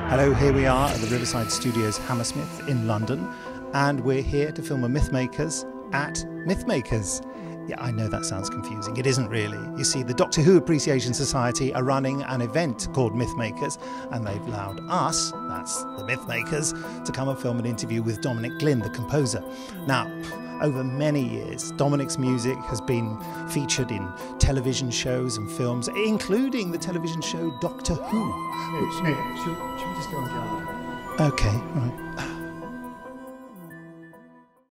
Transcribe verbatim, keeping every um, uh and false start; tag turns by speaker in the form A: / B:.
A: Hello, here we are at the Riverside Studios Hammersmith in London, and we're here to film a Mythmakers at Mythmakers. Yeah, I know that sounds confusing. It isn't really. You see, the Doctor Who Appreciation Society are running an event called Mythmakers, and they've allowed us, that's the Mythmakers, to come and film an interview with Dominic Glynn, the composer. Now, over many years, Dominic's music has been featured in television shows and films, including the television show Doctor Who.
B: Yeah, should, should, should we just go on guard?
A: Okay, right.